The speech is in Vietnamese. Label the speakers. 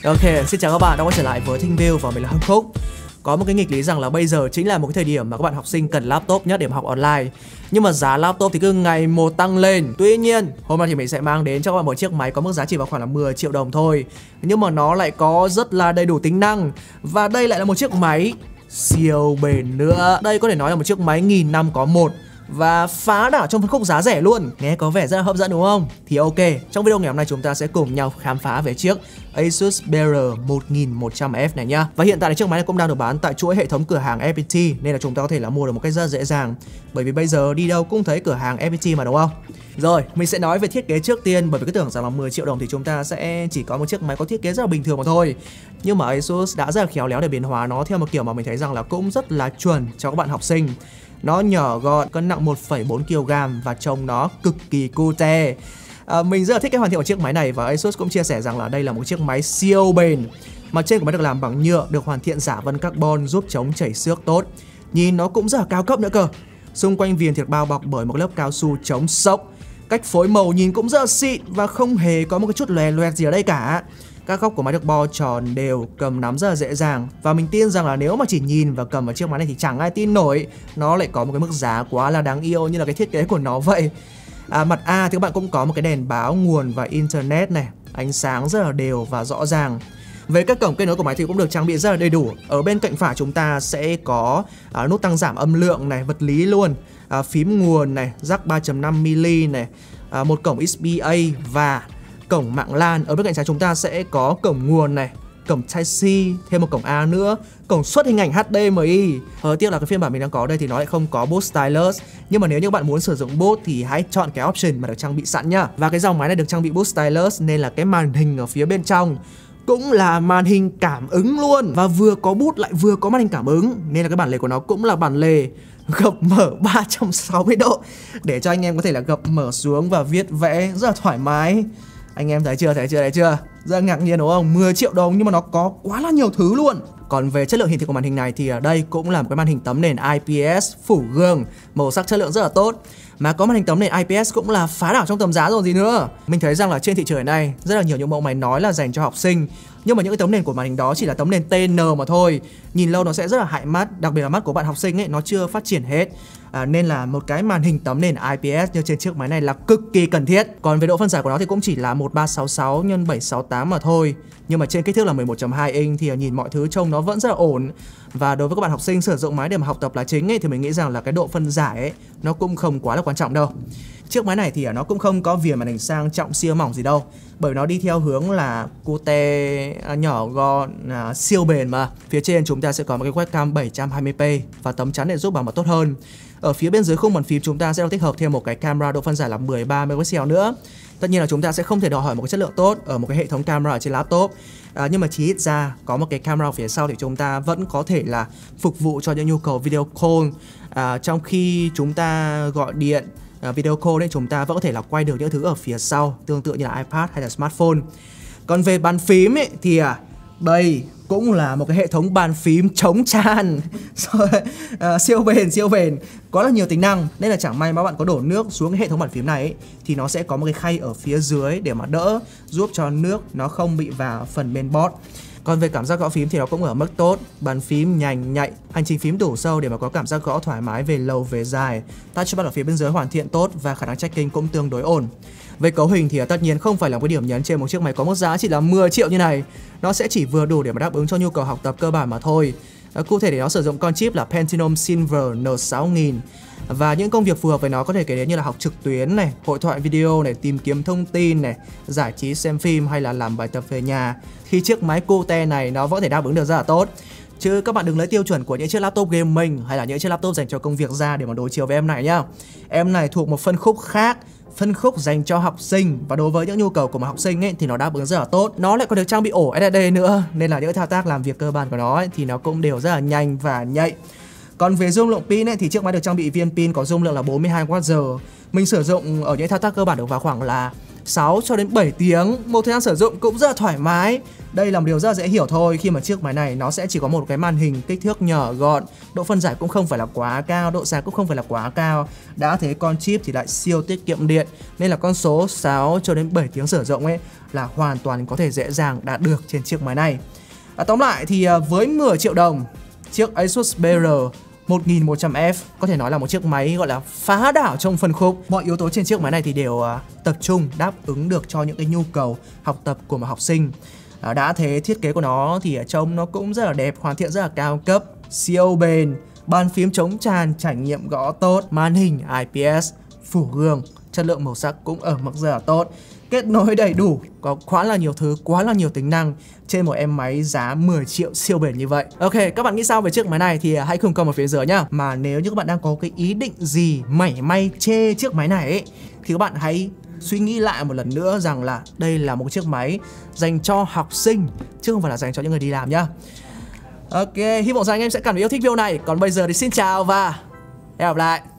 Speaker 1: Ok, xin chào các bạn đã quay trở lại với ThinkView và mình là Hưng Phúc. Có một cái nghịch lý rằng là bây giờ chính là một cái thời điểm mà các bạn học sinh cần laptop nhất để mà học online. Nhưng mà giá laptop thì cứ ngày một tăng lên. Tuy nhiên, hôm nay thì mình sẽ mang đến cho các bạn một chiếc máy có mức giá chỉ vào khoảng là 10 triệu đồng thôi. Nhưng mà nó lại có rất là đầy đủ tính năng. Và đây lại là một chiếc máy siêu bền nữa. Đây có thể nói là một chiếc máy 1000 năm có một và phá đảo trong phân khúc giá rẻ luôn. Nghe có vẻ rất là hấp dẫn đúng không? Thì ok, trong video ngày hôm nay chúng ta sẽ cùng nhau khám phá về chiếc Asus BR1100F này nhá. Và hiện tại thì chiếc máy này cũng đang được bán tại chuỗi hệ thống cửa hàng FPT, nên là chúng ta có thể là mua được một cách rất dễ dàng. Bởi vì bây giờ đi đâu cũng thấy cửa hàng FPT mà đúng không? Rồi, mình sẽ nói về thiết kế trước tiên, bởi vì cứ tưởng rằng là 10 triệu đồng thì chúng ta sẽ chỉ có một chiếc máy có thiết kế rất là bình thường mà thôi. Nhưng mà Asus đã rất là khéo léo để biến hóa nó theo một kiểu mà mình thấy rằng là cũng rất là chuẩn cho các bạn học sinh. Nó nhỏ gọn, cân nặng 1,4 kg và trông nó cực kỳ cute. Mình rất là thích cái hoàn thiện của chiếc máy này và Asus cũng chia sẻ rằng là đây là một chiếc máy siêu bền. Mặt trên của máy được làm bằng nhựa, được hoàn thiện giả vân carbon giúp chống chảy xước tốt. Nhìn nó cũng rất là cao cấp nữa cơ. Xung quanh viền thì được bao bọc bởi một lớp cao su chống xốc. Cách phối màu nhìn cũng rất là xịn và không hề có một cái chút lòe loẹt gì ở đây cả. Các góc của máy được bo tròn đều, cầm nắm rất là dễ dàng. Và mình tin rằng là nếu mà chỉ nhìn và cầm vào chiếc máy này thì chẳng ai tin nổi nó lại có một cái mức giá quá là đáng yêu như là cái thiết kế của nó vậy. Mặt A thì các bạn cũng có một cái đèn báo nguồn và internet này, ánh sáng rất là đều và rõ ràng. Về các cổng kết nối của máy thì cũng được trang bị rất là đầy đủ. Ở bên cạnh phải chúng ta sẽ có nút tăng giảm âm lượng này, vật lý luôn, phím nguồn này, jack 3.5mm này, một cổng XBA và cổng mạng LAN. Ở bên cạnh trái chúng ta sẽ có cổng nguồn này, cổng Type-C, thêm một cổng A nữa, cổng xuất hình ảnh HDMI. Hơi tiếc là cái phiên bản mình đang có đây thì nó lại không có boot stylus. Nhưng mà nếu như bạn muốn sử dụng boot thì hãy chọn cái option mà được trang bị sẵn nhá. Và cái dòng máy này được trang bị boot stylus nên là cái màn hình ở phía bên trong cũng là màn hình cảm ứng luôn. Và vừa có boot lại vừa có màn hình cảm ứng, nên là cái bản lề của nó cũng là bản lề gập mở 360 độ để cho anh em có thể là gập mở xuống và viết vẽ rất là thoải mái. Anh em thấy chưa, thấy chưa? Rất ngạc nhiên đúng không? 10 triệu đồng nhưng mà nó có quá là nhiều thứ luôn. Còn về chất lượng hiển thị của màn hình này thì ở đây cũng là một cái màn hình tấm nền IPS phủ gương, màu sắc chất lượng rất là tốt. Mà có màn hình tấm nền IPS cũng là phá đảo trong tầm giá rồi gì nữa. Mình thấy rằng là trên thị trường này rất là nhiều những mẫu máy nói là dành cho học sinh, nhưng mà những cái tấm nền của màn hình đó chỉ là tấm nền TN mà thôi. Nhìn lâu nó sẽ rất là hại mắt, đặc biệt là mắt của bạn học sinh ấy, nó chưa phát triển hết. Nên là một cái màn hình tấm nền IPS như trên chiếc máy này là cực kỳ cần thiết. Còn về độ phân giải của nó thì cũng chỉ là 1366 x 768 mà thôi. Nhưng mà trên kích thước là 11.2 inch thì nhìn mọi thứ trông nó vẫn rất là ổn. Và đối với các bạn học sinh sử dụng máy để mà học tập là chính ấy, thì mình nghĩ rằng là cái độ phân giải ấy nó cũng không quá là quan trọng đâu. Chiếc máy này thì nó cũng không có viền màn hình sang trọng siêu mỏng gì đâu, bởi nó đi theo hướng là cute, nhỏ gọn, siêu bền mà. Phía trên chúng ta sẽ có một cái webcam 720p và tấm chắn để giúp bảo mật tốt hơn. Ở phía bên dưới khung bàn phím chúng ta sẽ được tích hợp thêm một cái camera độ phân giải là 13 megapixel nữa. Tất nhiên là chúng ta sẽ không thể đòi hỏi một cái chất lượng tốt ở một cái hệ thống camera ở trên laptop, nhưng mà chỉ ít ra có một cái camera phía sau thì chúng ta vẫn có thể là phục vụ cho những nhu cầu video call. Trong khi chúng ta gọi điện video call đấy, chúng ta vẫn có thể là quay được những thứ ở phía sau, tương tự như là iPad hay là smartphone. Còn về bàn phím ấy, thì đây cũng là một cái hệ thống bàn phím chống tràn siêu bền, có là nhiều tính năng. Nên là chẳng may mà bạn có đổ nước xuống cái hệ thống bàn phím này ấy, thì nó sẽ có một cái khay ở phía dưới để mà đỡ, giúp cho nước nó không bị vào phần main board. Còn về cảm giác gõ phím thì nó cũng ở mức tốt, bàn phím nhanh nhạy, hành trình phím đủ sâu để mà có cảm giác gõ thoải mái về lâu về dài. Touchpad ở phía bên dưới hoàn thiện tốt và khả năng tracking cũng tương đối ổn. Về cấu hình thì tất nhiên không phải là một cái điểm nhấn trên một chiếc máy có mức giá chỉ là 10 triệu như này. Nó sẽ chỉ vừa đủ để mà đáp ứng cho nhu cầu học tập cơ bản mà thôi. Cụ thể thì nó sử dụng con chip là Pentium Silver N6000. Và những công việc phù hợp với nó có thể kể đến như là học trực tuyến này, hội thoại video này, tìm kiếm thông tin này, giải trí xem phim hay là làm bài tập về nhà. Khi chiếc máy cute này nó vẫn có thể đáp ứng được rất là tốt. Chứ các bạn đừng lấy tiêu chuẩn của những chiếc laptop gaming hay là những chiếc laptop dành cho công việc ra để mà đối chiếu với em này nhá. Em này thuộc một phân khúc khác, phân khúc dành cho học sinh, và đối với những nhu cầu của một học sinh ấy thì nó đáp ứng rất là tốt. Nó lại còn được trang bị ổ SSD nữa, nên là những thao tác làm việc cơ bản của nó ấy, thì nó cũng đều rất là nhanh và nhạy. Còn về dung lượng pin ấy, thì chiếc máy được trang bị viên pin có dung lượng là 42Wh. Mình sử dụng ở những thao tác cơ bản được vào khoảng là 6 cho đến 7 tiếng. Một thời gian sử dụng cũng rất là thoải mái. Đây là một điều rất là dễ hiểu thôi, khi mà chiếc máy này nó sẽ chỉ có một cái màn hình kích thước nhỏ gọn, độ phân giải cũng không phải là quá cao, độ sáng cũng không phải là quá cao. Đã thế con chip thì lại siêu tiết kiệm điện, nên là con số 6 cho đến 7 tiếng sử dụng ấy là hoàn toàn có thể dễ dàng đạt được trên chiếc máy này. Tóm lại thì với 10 triệu đồng, chiếc Asus BR 1100F có thể nói là một chiếc máy gọi là phá đảo trong phân khúc. Mọi yếu tố trên chiếc máy này thì đều tập trung đáp ứng được cho những cái nhu cầu học tập của một học sinh. Đã thế thiết kế của nó thì trông nó cũng rất là đẹp, hoàn thiện rất là cao cấp, siêu bền, bàn phím chống tràn, trải nghiệm gõ tốt, màn hình IPS, phủ gương, chất lượng màu sắc cũng ở mức rất là tốt, kết nối đầy đủ, có quá là nhiều thứ, quá là nhiều tính năng trên một em máy giá 10 triệu siêu bền như vậy. Ok, các bạn nghĩ sao về chiếc máy này thì hãy cùng comment ở phía dưới nhá. Mà nếu như các bạn đang có cái ý định gì mảy may chê chiếc máy này ấy, thì các bạn hãy suy nghĩ lại một lần nữa rằng là đây là một chiếc máy dành cho học sinh chứ không phải là dành cho những người đi làm nhá. Ok, hy vọng rằng anh em sẽ cảm thấy yêu thích video này. Còn bây giờ thì xin chào và hẹn gặp lại.